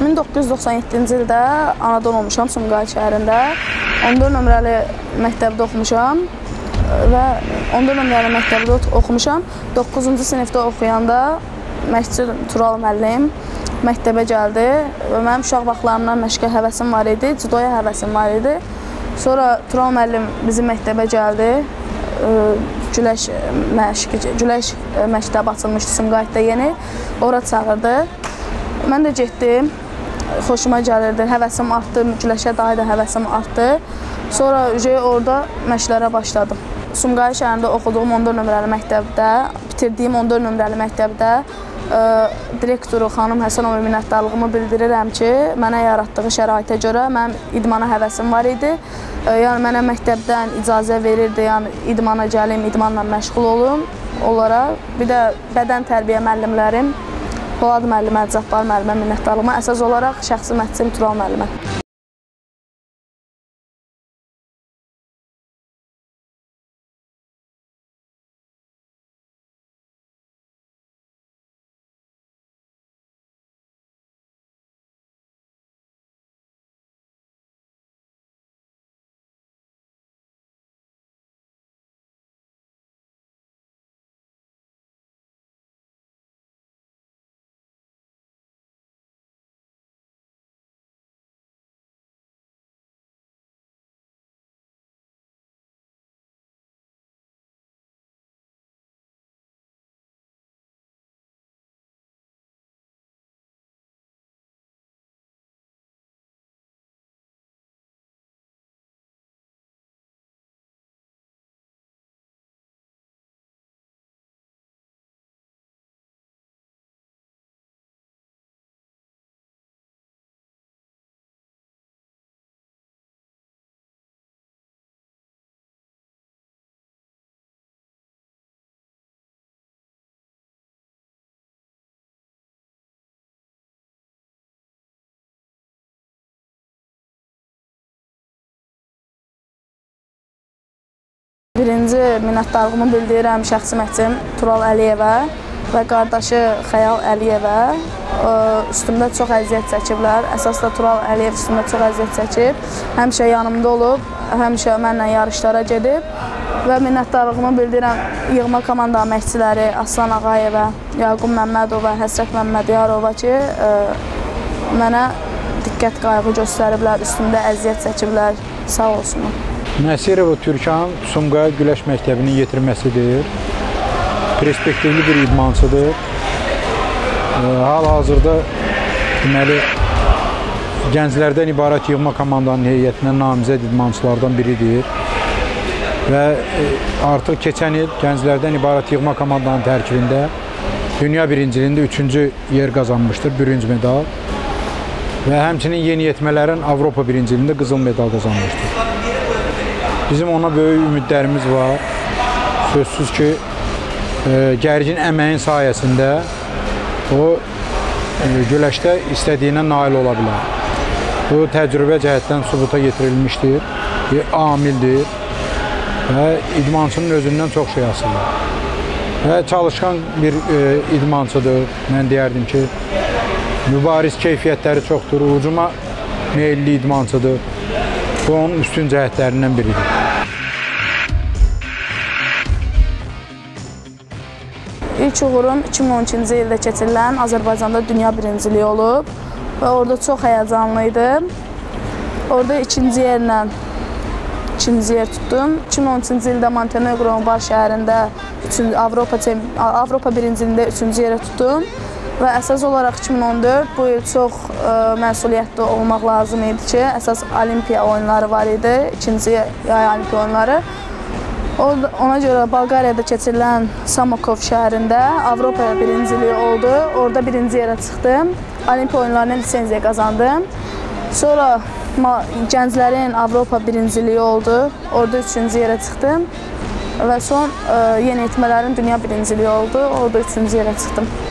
1997-ci ildə anadan olmuşam Sumqayıt şəhərində. 14 nömrəli məktəbdə oxumuşam və 14 nömrəli məktəbdə oxumuşam. 9-cu sinifdə oxuyanda məşqçi Tural müəllim məktəbə gəldi və mənim uşaq vaxtlarımdan məşqə həvəsim var idi, judoya həvəsim var idi. Sonra Tural müəllim bizim məktəbə gəldi, güləş məktəbi açılmışdı Sumqayıtda yeni, ora çağırdı. Mən də getdim, xoşuma gəlirdi, həvəsim artdı, güləşə dair də həvəsim artdı. Sonra orada məşqlərə başladım. Sumqayıt şəhərində oxuduğum 14 nömrəli məktəbdə, bitirdiyim 14 nömrəli məktəbdə direktoru xanım Həsənova minnətdarlığımı bildirirəm ki, mənə yaratdığı şəraitə görə mənim idmana həvəsim var idi. Yəni mənə məktəbdən icazə verirdi, yəni idmana gəlim, idmanla məşğul olum onlara. Bir də bədən tərbiyə müəllimlərim, Polad müəllimə, Cabbar müəllimə minnətdarlığıma, əsas olaraq şəxsi məşqçim Tural müəllimə. Birinci minnətdarlığımı bildirirəm şəxsi məşqçim Tural Əliyevə və qardaşı Xəyal Əliyevə. Üstümdə çox əziyyət çəkiblər. Əsas da Tural Əliyev üstümdə çox əziyyət çəkib. Həmişə yanımda olub, həmişə mənlə yarışlara gedib və minnətdarlığımı bildirirəm yığma komanda məşqçiləri Aslan Ağayevə, Yaqub Məmmədova, Həsrət Məmmədiyarova ki, mənə diqqət qayğı göstəriblər, üstümdə əziyyət çəkiblər. Sağ olsunlar. Nəsirova Türkan Sumqayıt Güləş Məktəbinin yetirməsidir. Perspektivli bir idmançıdır. Hal-hazırda deməli, gənclərdən ibarət yığma komandanın heyətinə namizəd idmançılardan biridir. Və artıq keçən il gənclərdən ibarət yığma komandanın tərkibində dünya birinciliyində 3-cü yer qazanmışdır, bürünc medal. Və həmçinin yeniyetmələrin Avropa birinciliyində qızıl medal qazanmışdır. Bizim ona böyük ümidlərimiz var. Sözsüz ki, gərgin əməyin sayəsində o güləşdə istədiyinə nail ola bilər. Bu təcrübə cəhətdən sübuta yetirilmişdir, bir amildir və idmançının özündən çox şey asılır. Və çalışqan bir idmançıdır, mən deyərdim ki, mübariz keyfiyyətləri çoxdur, ucuma meyilli idmançıdır. Bu onun üstün cəhətlərindən biridir. İlk uğurum 2012-ci ildə keçirilən Azərbaycanda dünya birinciliyi olub və orada çox həyəcanlı idim. Orada ikinci yer tutdum. 2013-ci ildə Montenegronun Bar şəhərində Avropa birinciliyində 3-cü yerə tutdum. Və əsas olaraq 2014 bu il çox məsuliyyətli olmaq lazım idi ki, əsas olimpiya oyunları var idi, ikinci yay olimpiya oyunları. Ona görə Bolqariyada keçirilən Samokov şəhərində Avropa birinciliyi oldu, orada birinci yerə çıxdım, olimpiya oyunlarına lisenziya qazandım. Sonra gənclərin Avropa birinciliyi oldu, orada 3-cü yerə çıxdım və son yeniyetmələrin dünya birinciliyi oldu, orada 3-cü yerə çıxdım.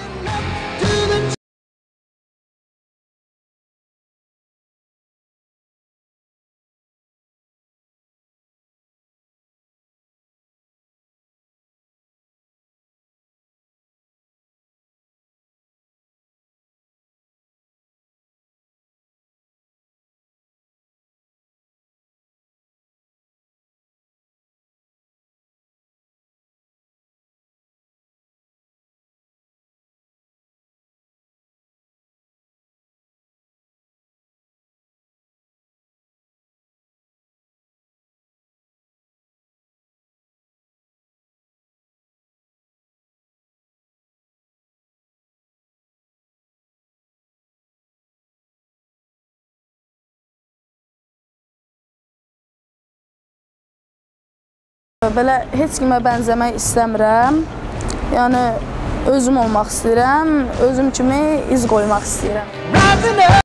Belə heç kimə bənzəmək istəmirəm. Yəni özüm olmaq istəyirəm, özüm kimi iz qoymaq istəyirəm.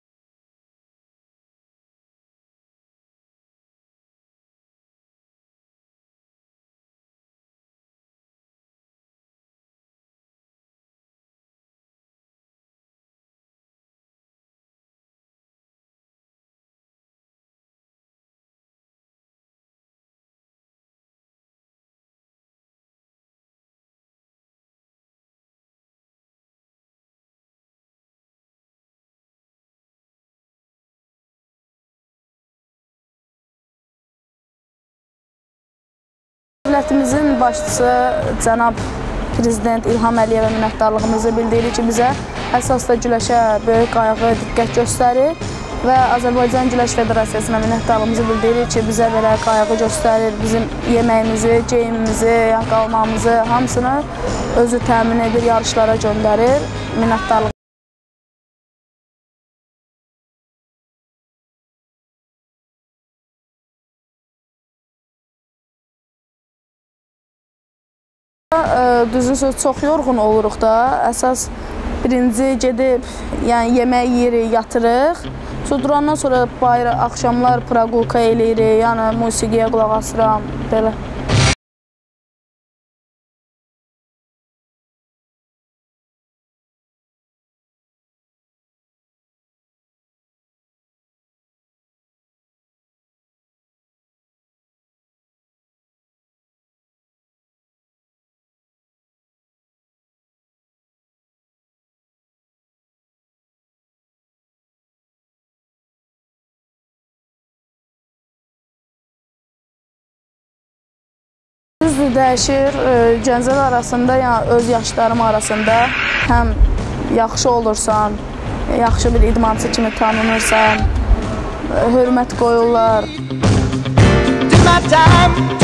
Dövlətimizin başçısı cənab Prezident İlham Əliyevə minnətdarlığımızı bildiririk ki, bizə əsasda güləşə böyük qayğı, diqqət göstərir və Azərbaycan Güləş Federasiyasına minnətdarlığımızı bildiririk ki, bizə belə qayğı göstərir, bizim yeməyimizi, geyimimizi, qalmamızı, hamısını özü təmin edir, yarışlara göndərir, minnətdarlıq. Düzün söz çox yorğun oluruq da. Əsas birinci gedib yəni yemək yeyirik, yatırıq. Durandan sonra bayır axşamlar proqulka eləyirik, yəni musiqiyə qulaq asıram belə. Düzdür, dəyişir. Gənclər arasında, yəni öz yaşlarım arasında həm yaxşı olursan, yaxşı bir idmançı kimi tanınırsan, hörmət qoyurlar.